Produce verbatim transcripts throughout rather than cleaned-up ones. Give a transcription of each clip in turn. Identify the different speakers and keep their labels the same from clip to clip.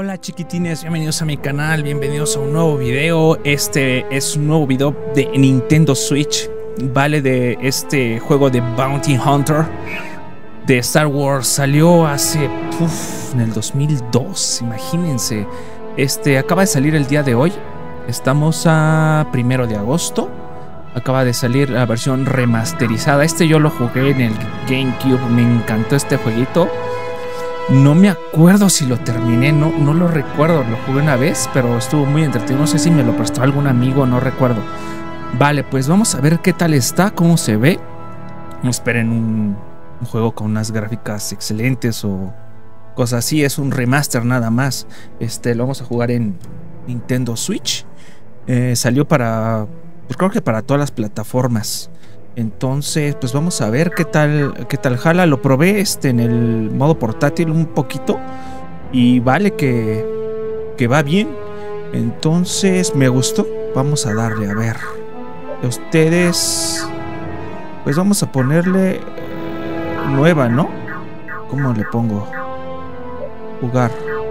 Speaker 1: Hola chiquitines, bienvenidos a mi canal, bienvenidos a un nuevo video. Este es un nuevo video de Nintendo Switch, vale, de este juego de Bounty Hunter de Star Wars. Salió hace, uf, en el dos mil dos, imagínense. Este acaba de salir el día de hoy, estamos a primero de agosto. Acaba de salir la versión remasterizada. Este yo lo jugué en el GameCube, me encantó este jueguito. No me acuerdo si lo terminé, no, no lo recuerdo. Lo jugué una vez, pero estuvo muy entretenido. No sé si me lo prestó algún amigo, no recuerdo. Vale, pues vamos a ver qué tal está, cómo se ve. No esperen un, un juego con unas gráficas excelentes o cosas así. Es un remaster nada más. Este lo vamos a jugar en Nintendo Switch. Eh, salió para, pues creo que para todas las plataformas. Entonces, pues vamos a ver qué tal, qué tal jala. Lo probé este en el modo portátil un poquito y vale que, que va bien. Entonces, me gustó. Vamos a darle, a ver. Ustedes, pues vamos a ponerle eh, nueva, ¿no? ¿Cómo le pongo? Jugar.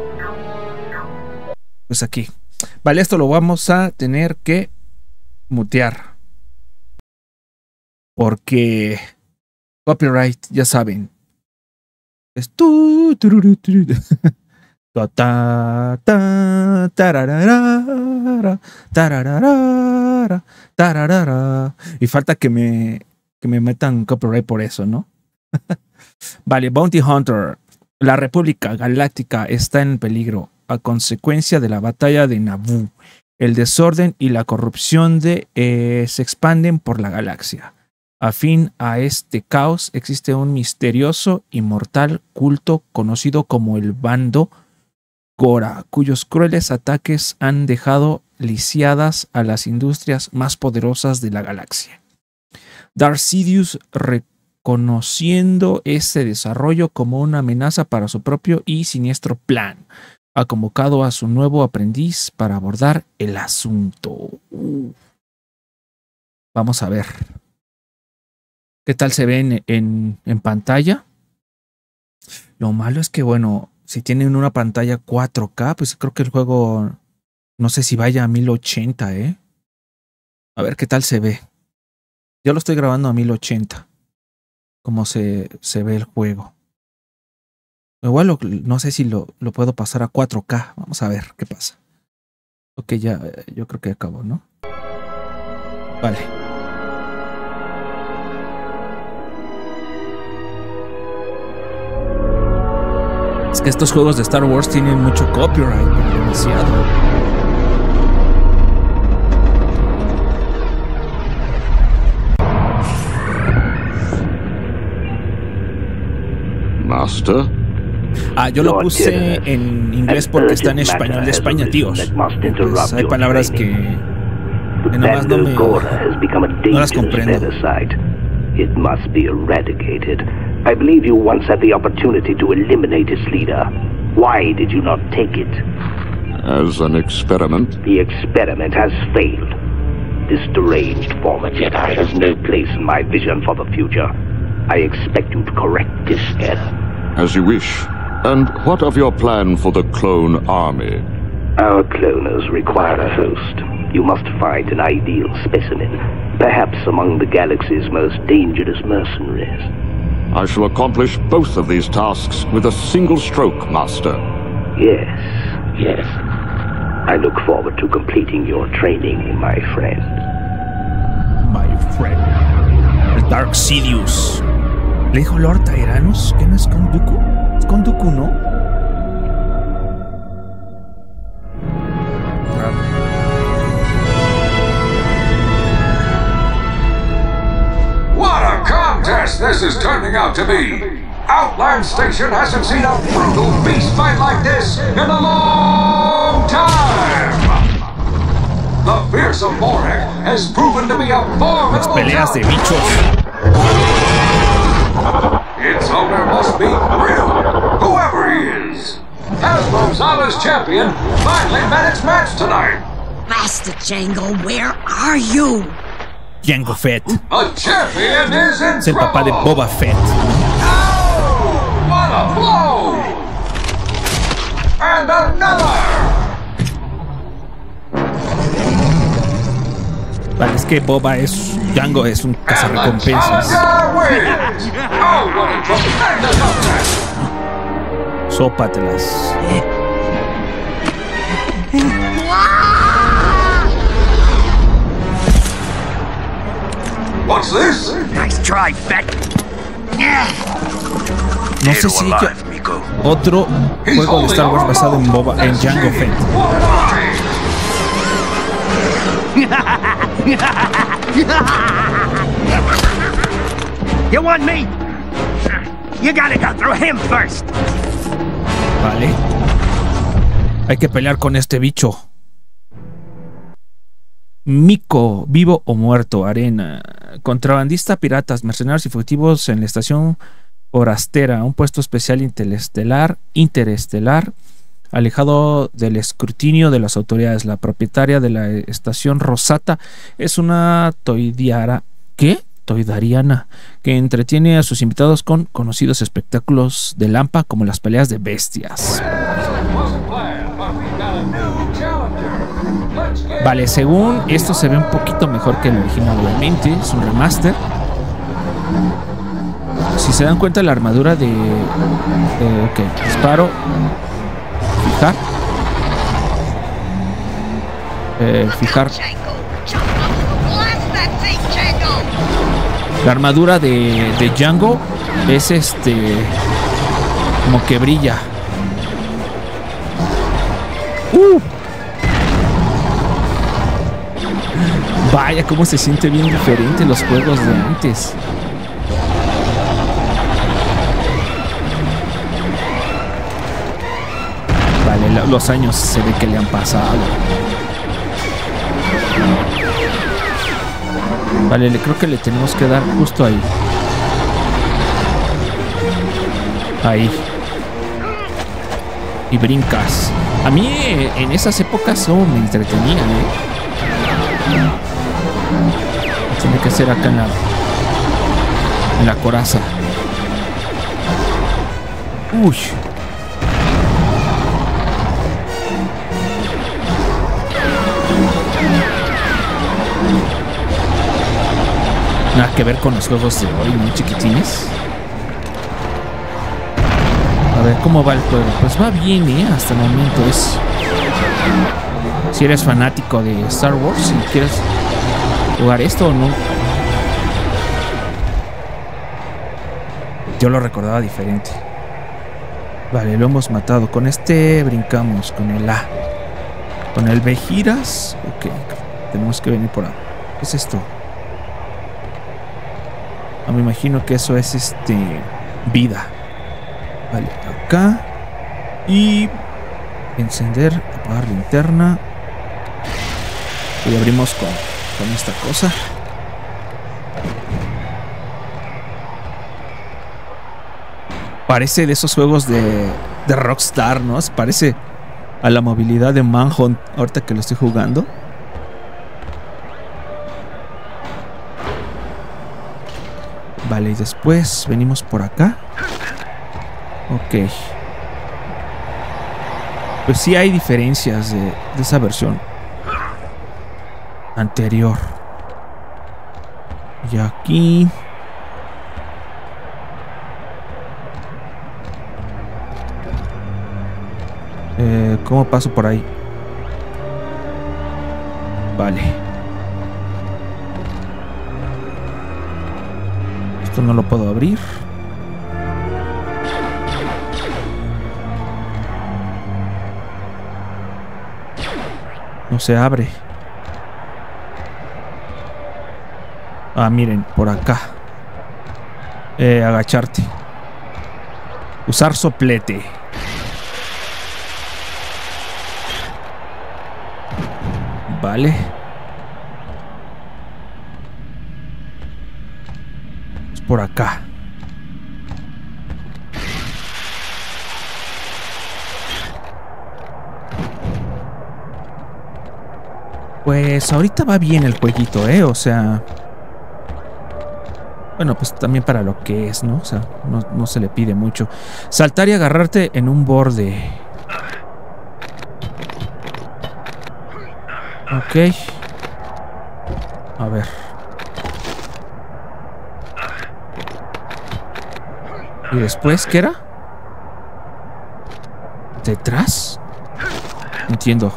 Speaker 1: Pues aquí. Vale, esto lo vamos a tener que mutear. Porque copyright, ya saben. Es tu, tururu, tururu. Ta, ta, ta, tararara, tararara, tararara. Y falta que me, que me metan copyright por eso, ¿no? Vale, Bounty Hunter. La República Galáctica está en peligro a consecuencia de la batalla de Naboo. El desorden y la corrupción de, eh, se expanden por la galaxia. Afín a este caos existe un misterioso y mortal culto conocido como el Bando Gora, cuyos crueles ataques han dejado lisiadas a las industrias más poderosas de la galaxia. Darth Sidious, reconociendo ese desarrollo como una amenaza para su propio y siniestro plan, ha convocado a su nuevo aprendiz para abordar el asunto. Uh. Vamos a ver. ¿Qué tal se ve en, en, en pantalla? Lo malo es que, bueno, si tienen una pantalla cuatro K, pues creo que el juego, no sé si vaya a mil ochenta, ¿eh? A ver qué tal se ve. Yo lo estoy grabando a mil ochenta. Cómo se, se ve el juego. Igual lo, no sé si lo, lo puedo pasar a cuatro K. Vamos a ver qué pasa. Ok, ya, yo creo que acabó, ¿no? Vale. Es que estos juegos de Star Wars tienen mucho copyright, demasiado.
Speaker 2: Master.
Speaker 1: Ah, yo lo puse en inglés porque está en español de España, tíos. Pues hay palabras que, que nomás no me, no las comprendo.
Speaker 3: It must be eradicated. I believe you once had the opportunity to eliminate its leader. Why did you not take it?
Speaker 2: As an experiment.
Speaker 3: The experiment has failed. This deranged former Jedi has no place in my vision for the future. I expect you to correct this error.
Speaker 2: As you wish. And what of your plan for the clone army?
Speaker 3: Our cloners require a host. You must find an ideal specimen, perhaps among the galaxy's most dangerous mercenaries.
Speaker 2: I shall accomplish both of these tasks with a single stroke, Master.
Speaker 3: Yes, yes. I look forward to completing your training, my friend.
Speaker 1: My friend. El Darth Sidious. ¿Le dijo Lord Tyrannus que no es con Dooku? Es con Dooku, ¿no?
Speaker 4: This is turning out to be. Outland Station hasn't seen a brutal beast fight like this in a long time. The fearsome Morag has proven to be a formidable
Speaker 1: peleas de bichos.
Speaker 4: Its owner must be real, whoever he is. Hasbro's Alice Champion finally met its match tonight.
Speaker 5: Master Jango, where are you?
Speaker 1: Jango Fett.
Speaker 4: A champion is in
Speaker 1: Es el papá de Boba Fett.
Speaker 4: Oh, what a blow! And another!
Speaker 1: Vale, es que Boba es... Django es un cazarrecompensas.
Speaker 4: Oh, what a tremendous upset!
Speaker 1: Sópatelas.
Speaker 4: What's this?
Speaker 3: Nice try, Fett.
Speaker 1: No sé si ya... Otro juego de Star Wars basado en Boba, en Jango Fett.
Speaker 3: You want me? You gotta go through him first.
Speaker 1: Vale. Hay que pelear con este bicho. Miko, vivo o muerto, arena. Contrabandista, piratas, mercenarios y fugitivos en la estación forastera. Un puesto especial interestelar, interestelar, alejado del escrutinio de las autoridades. La propietaria de la estación Rosata es una toidiara. ¿Qué? Toidariana, que entretiene a sus invitados con conocidos espectáculos de Lampa como las peleas de bestias. Vale, según esto se ve un poquito mejor que el original, obviamente, es un remaster. Si se dan cuenta, la armadura de... Eh, ok, disparo. Fijar. Eh, fijar. La armadura de, de Django es este... como que brilla. ¡Uh! Vaya, cómo se siente bien diferente los juegos de antes. Vale, los años se ve que le han pasado. Vale, le creo que le tenemos que dar justo ahí. Ahí. Y brincas. A mí en esas épocas oh, me entretenía, ¿eh? Tiene que ser acá en la en la coraza. Uy. Nada que ver con los juegos de hoy, muy chiquitines. A ver, ¿cómo va el juego? Pues va bien, ¿eh? Hasta el momento es... Si eres fanático de Star Wars, si quieres jugar esto o no. Yo lo recordaba diferente. Vale, lo hemos matado. Con este brincamos, con el A. Con el B giras. Ok, tenemos que venir por ahí. ¿Qué es esto? Ah, me imagino que eso es este vida. Vale, acá. Y encender, apagar linterna. Y abrimos con, con esta cosa. Parece de esos juegos de, de Rockstar, ¿no? Parece a la movilidad de Manhunt ahorita que lo estoy jugando. Vale, y después venimos por acá. Ok. Pues sí hay diferencias de, de esa versión anterior. Y aquí... Eh, ¿Cómo paso por ahí? Vale. Esto no lo puedo abrir. No se abre. Ah, miren, por acá. Eh, agacharte. Usar soplete. Vale. Es por acá. Pues ahorita va bien el jueguito, ¿eh? O sea... Bueno, pues también para lo que es, ¿no? O sea, no, no se le pide mucho. Saltar y agarrarte en un borde. Ok. A ver. ¿Y después qué era? ¿Detrás? No entiendo.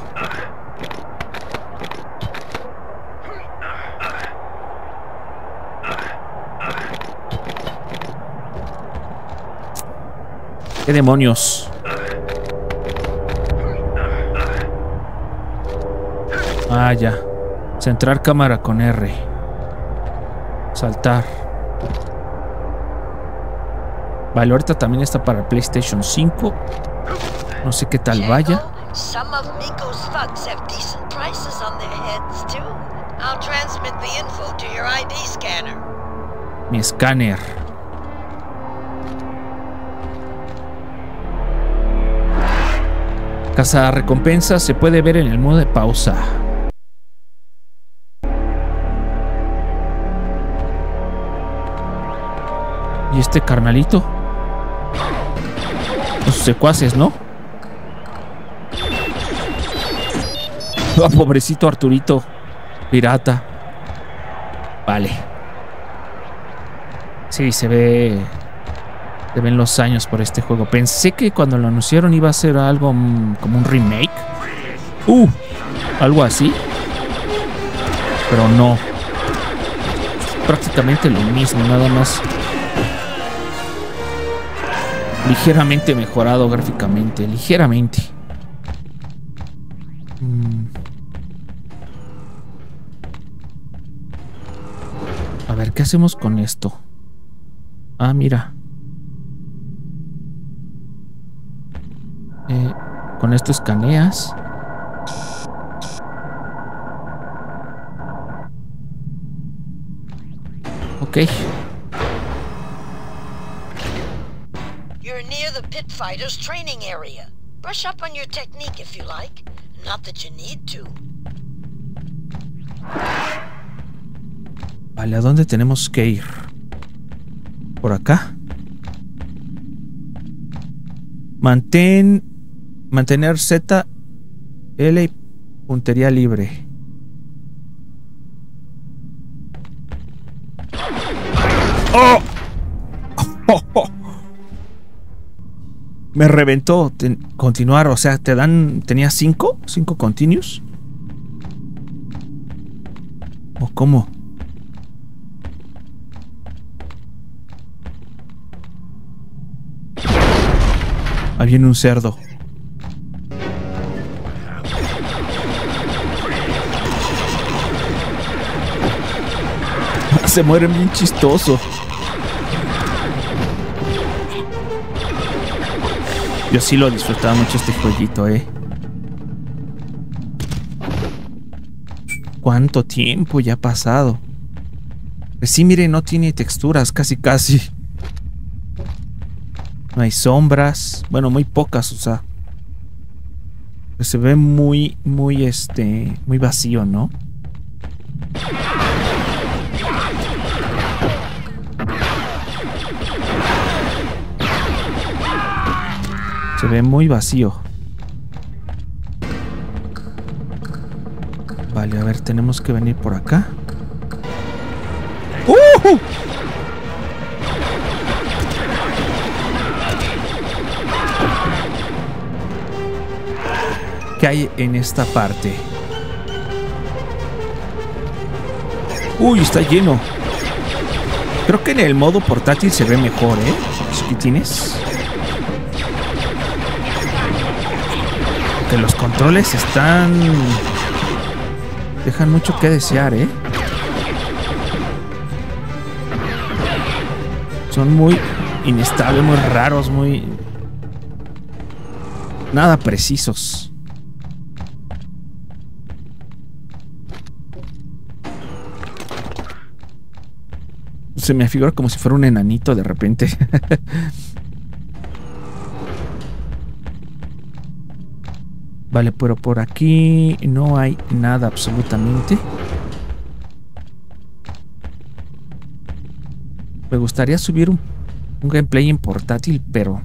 Speaker 1: ¿Qué demonios? Ah, ya. Centrar cámara con R. Saltar. Vale, ahorita también está para PlayStation cinco. No sé qué tal vaya.
Speaker 5: Some of Miko's thugs have decent prices on their heads too. I'll transmit the info to your I D scanner.
Speaker 1: Mi escáner. Casa recompensa se puede ver en el modo de pausa. ¿Y este carnalito? Los secuaces, ¿no? Oh, pobrecito Arturito. Pirata. Vale. Sí, se ve... Se ven los años por este juego. Pensé que cuando lo anunciaron iba a ser algo mm, como un remake. Uh, algo así. Pero no. Es prácticamente lo mismo, nada más. Ligeramente mejorado gráficamente. Ligeramente. Mm. A ver, ¿qué hacemos con esto? Ah, mira. Eh, con esto escaneas. Ok.
Speaker 5: You're near the pit fighters training area. Brush up on your technique if you like. Not that you need to.
Speaker 1: Vale, ¿a dónde tenemos que ir? ¿Por acá? Mantén... Mantener Z, L y puntería libre. ¡Oh! ¡Oh, oh! Me reventó. Ten, continuar, o sea, te dan... ¿Tenía cinco? ¿Cinco continuos? ¿O cómo? Ahí viene un cerdo. Se mueren bien chistoso. Yo sí lo disfrutaba mucho este jueguito, eh. ¿Cuánto tiempo ya ha pasado? Pues sí, mire, no tiene texturas, casi casi. No hay sombras. Bueno, muy pocas, o sea. Se ve muy, muy, este, muy vacío, ¿no? Se ve muy vacío. Vale, a ver, tenemos que venir por acá. ¡Uh! ¿Qué hay en esta parte? Uy, está lleno. Creo que en el modo portátil se ve mejor, ¿eh? Chiquitines. Que los controles están... Dejan mucho que desear, ¿eh? Son muy inestables, muy raros, muy... Nada precisos. Se me figura como si fuera un enanito de repente. Vale, pero por aquí no hay nada absolutamente. Me gustaría subir un, un gameplay en portátil, pero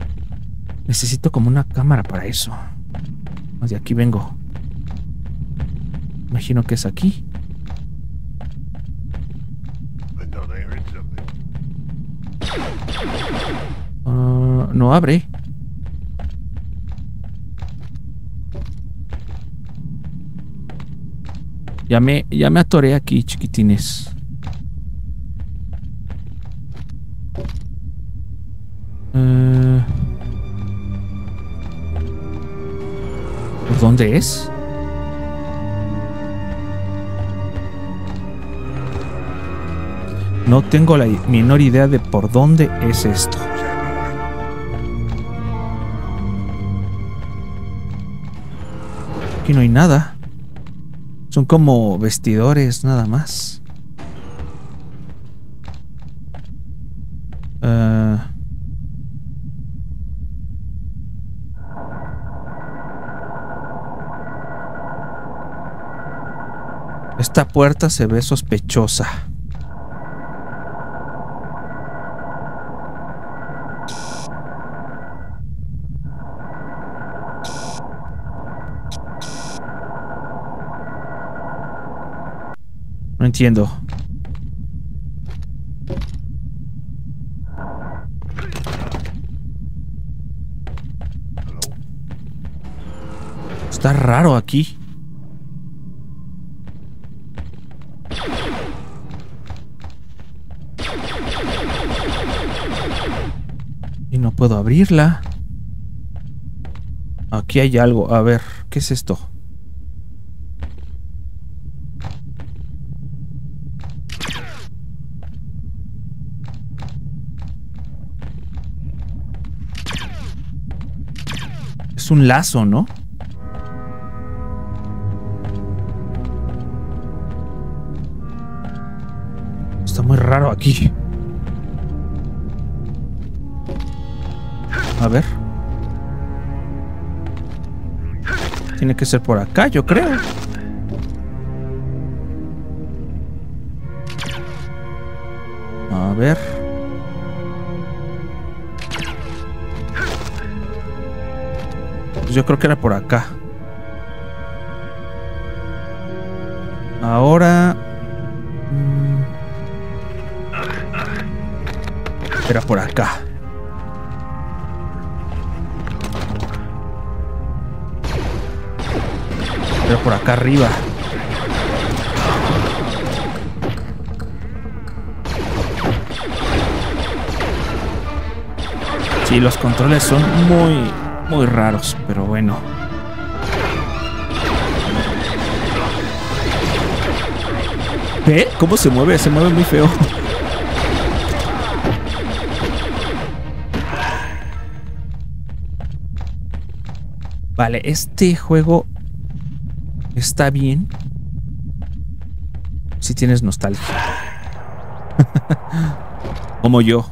Speaker 1: necesito como una cámara para eso. De aquí vengo. Imagino que es aquí. Uh, no abre. Ya me, ya me atoré aquí, chiquitines. Uh, ¿Por dónde es? No tengo la menor idea de por dónde es esto. Aquí no hay nada. Son como vestidores nada más. Uh, esta puerta se ve sospechosa. No entiendo. Está raro aquí. Y no puedo abrirla. Aquí hay algo. A ver, ¿qué es esto? Es un lazo, ¿no? Está muy raro aquí. A ver. Tiene que ser por acá, yo creo. A ver. Pues yo creo que era por acá. Ahora... Mmm, era por acá. Era por acá arriba. Sí, los controles son muy... muy raros, pero bueno. ¿Ve? ¿Cómo se mueve? Se mueve muy feo. Vale, este juego está bien si tienes nostalgia. Como yo.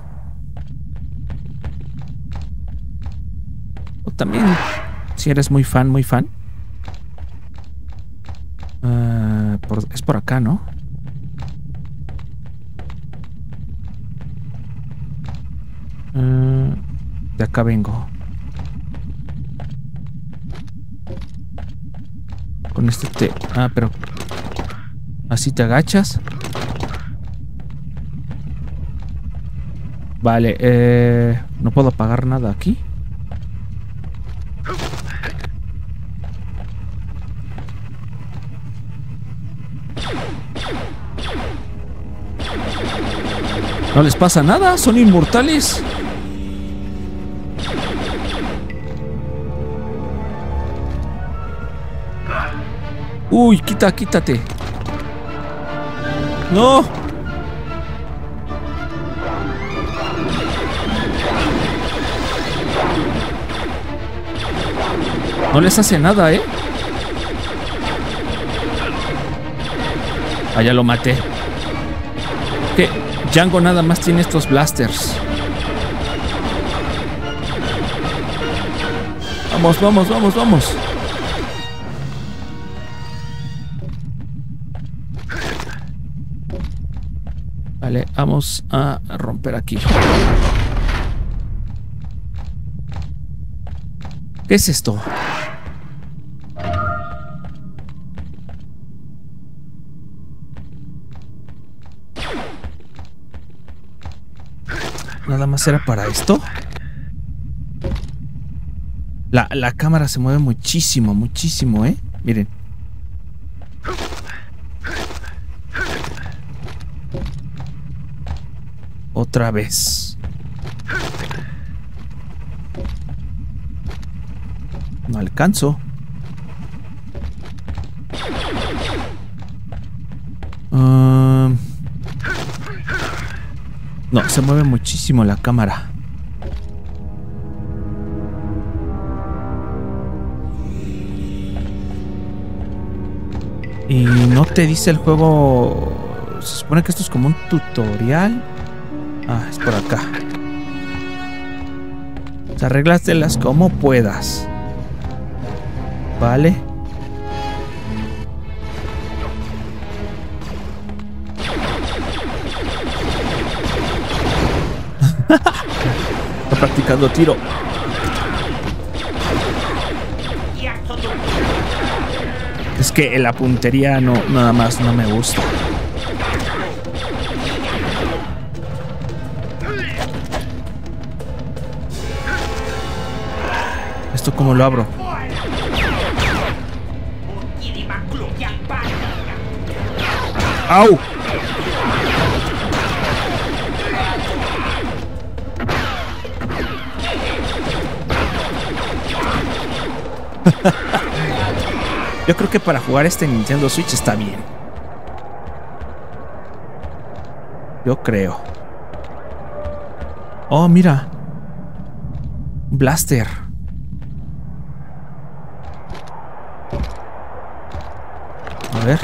Speaker 1: También, si eres muy fan, muy fan. Uh, por, es por acá, ¿no? Uh, de acá vengo. Con este te... Ah, pero... Así te agachas. Vale, eh... no puedo apagar nada aquí. No les pasa nada, son inmortales. Uy, quita, quítate. No. No les hace nada, ¿eh? Ah, ya lo maté. ¿Qué? Django nada más tiene estos blasters. Vamos, vamos, vamos, vamos. Vale, vamos a romper aquí. ¿Qué es esto? nada más era para esto. La, la cámara se mueve muchísimo, muchísimo, ¿eh? Miren. Otra vez. No alcanzo. Uh, no, se mueve muchísimo la cámara. Y no te dice el juego. Se supone que esto es como un tutorial. Ah, es por acá. O sea, arréglatelas como puedas. Vale. Está practicando tiro. Es que la puntería no, nada más no me gusta. ¿Esto cómo lo abro? ¡Au! Yo creo que para jugar este Nintendo Switch está bien. Yo creo. Oh, mira. Blaster. A ver.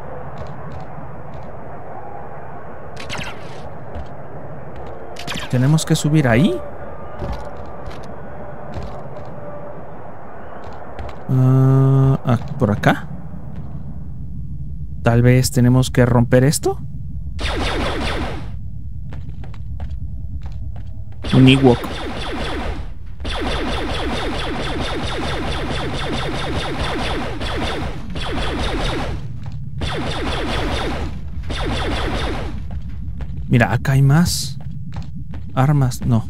Speaker 1: ¿Tenemos que subir ahí? Uh, ah, ¿por acá? Tal vez tenemos que romper esto. Un Ewok. Mira, acá hay más armas. No.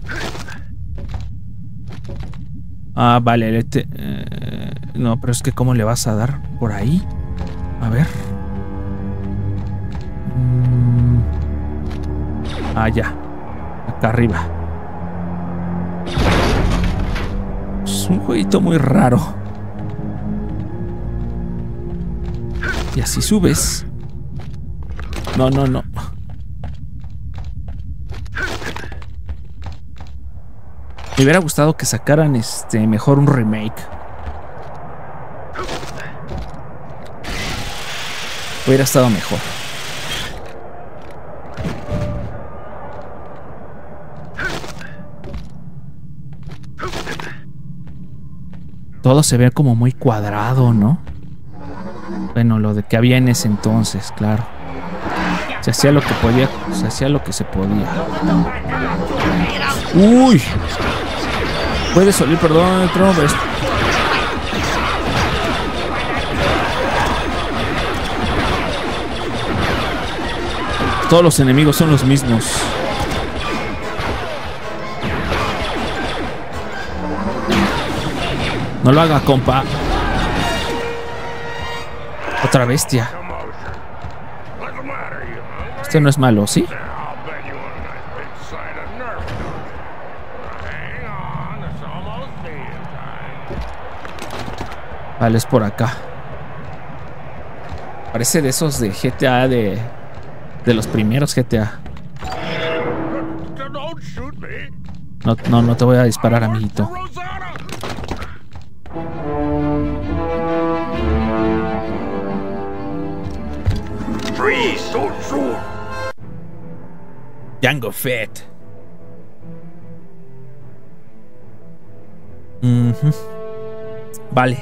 Speaker 1: Ah, vale. Te, eh, no, pero es que ¿cómo le vas a dar por ahí? A ver. Mm. Ah, ya. Acá arriba. Es un jueguito muy raro. Y así subes. No, no, no. Me hubiera gustado que sacaran este mejor un remake. Hubiera estado mejor. Todo se ve como muy cuadrado, ¿no? Bueno, lo de que había en ese entonces, claro. Se hacía lo que podía, se hacía lo que se podía. Uy. Puede salir, perdón, Trump. Todos los enemigos son los mismos. No lo haga, compa. Otra bestia. Este no es malo, ¿sí? Vale, es por acá. Parece de esos de G T A, de, de los primeros G T A. No, no, no te voy a disparar, amiguito. Jango Fett. Uh-huh. Vale.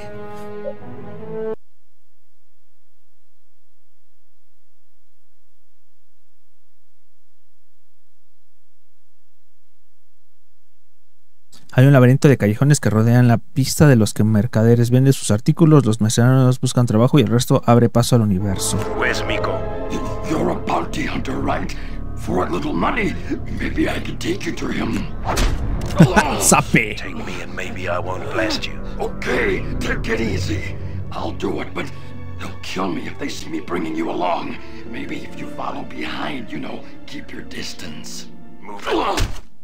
Speaker 1: Hay un laberinto de callejones que rodean la pista de los que mercaderes venden sus artículos, los mercenarios buscan trabajo y el resto abre paso al universo.
Speaker 6: Where's Miko?
Speaker 7: You're a bounty hunter, right?
Speaker 6: For what little money, maybe I could take you to him.
Speaker 1: Sape.
Speaker 7: Take me and maybe I won't blast you.
Speaker 6: Okay, take it easy. I'll do it, but they'll kill me if they see me bringing you along. Maybe if you follow behind, you know, keep your distance.
Speaker 7: Move along.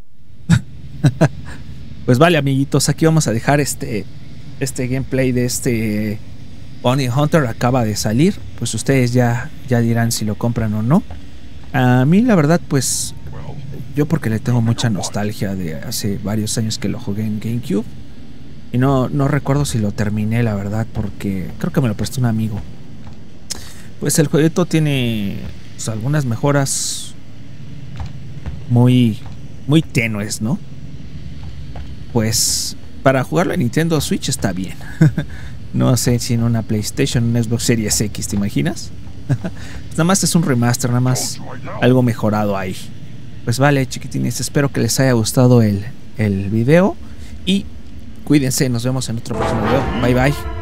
Speaker 1: Pues vale, amiguitos, aquí vamos a dejar este este gameplay de este Bounty Hunter. Acaba de salir, pues ustedes ya ya dirán si lo compran o no. A mí la verdad, pues yo porque le tengo mucha nostalgia de hace varios años que lo jugué en GameCube y no, no recuerdo si lo terminé, la verdad, porque creo que me lo prestó un amigo. Pues el jueguito tiene pues, algunas mejoras muy muy tenues, ¿no? Pues para jugarlo en Nintendo Switch está bien. No sé si en una PlayStation, una Xbox Series X, ¿te imaginas? Nada más es un remaster, nada más algo mejorado ahí. Pues vale, chiquitines, espero que les haya gustado el, el video y cuídense, nos vemos en otro próximo video. Bye bye.